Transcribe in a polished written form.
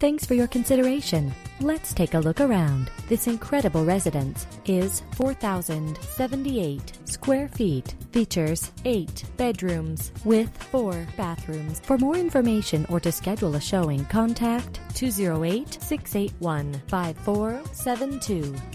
Thanks for your consideration. Let's take a look around. This incredible residence is 4,078 square feet. Features 8 bedrooms with 4 bathrooms. For more information or to schedule a showing, contact 208-681-5472.